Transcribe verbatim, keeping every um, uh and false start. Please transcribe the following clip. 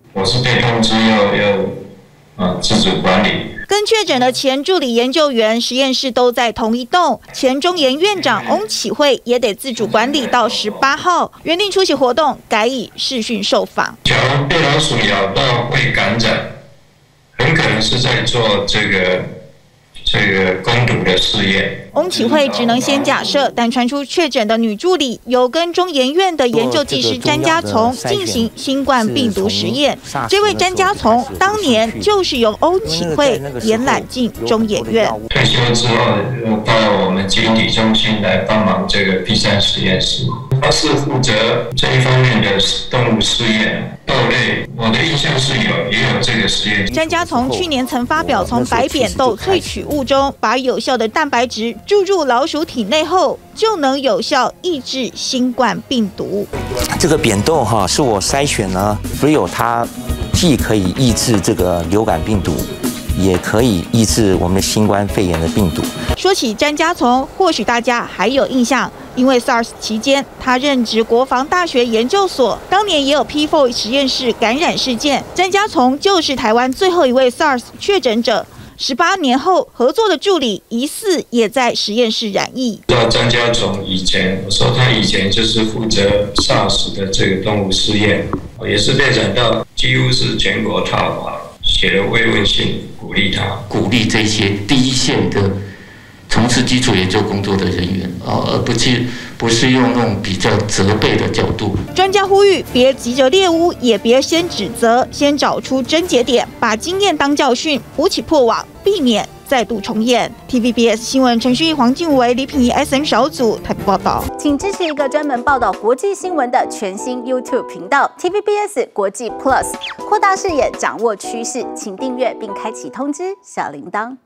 我是被通知要要啊自主管理。 跟确诊的前助理研究员实验室都在同一栋，前中研院长翁启惠也得自主管理到十八号，原定出席活动改以视讯受访。 假如被老鼠咬到会感染，很可能是在做这个这个攻毒的试验。 翁启惠只能先假设，但传出确诊的女助理有跟中研院的研究技师詹家从进行新冠病毒实验。这位詹家从当年就是由翁启惠延揽进中研院。 退休之后，到我们基因体中心来帮忙这个 P 三实验室，他是负责这一方面的动物试验。豆类，我的印象是有也有这个实验。 詹家从去年曾发表，从白扁豆萃取物中把有效的蛋白质注入老鼠体内后，就能有效抑制新冠病毒。 这个扁豆哈，是我筛选呢，只有它既可以抑制这个流感病毒，也可以抑制我们的新冠肺炎的病毒。 说起詹家从，或许大家还有印象，因为 SARS 期间，他任职国防大学研究所，当年也有 P 四 实验室感染事件。詹家从就是台湾最后一位 SARS 确诊者。十八年后，合作的助理疑似也在实验室染疫。 知道詹家从以前，我说他以前就是负责 SARS 的这个动物试验，也是被染到，几乎是全国讨伐，写了慰问信鼓励他， 鼓励这些第一线的从事基础研究工作的人员，而不是不是用那种比较责备的角度。 专家呼吁，别急着猎巫，也别先指责，先找出症结点，把经验当教训，补起破网，避免再度重演。T V B S 新闻程序黄敬维、李品仪 S N 小组台北报道。 请支持一个专门报道国际新闻的全新 YouTube 频道 T V B S 国际 Plus， 扩大视野，掌握趋势，请订阅并开启通知小铃铛。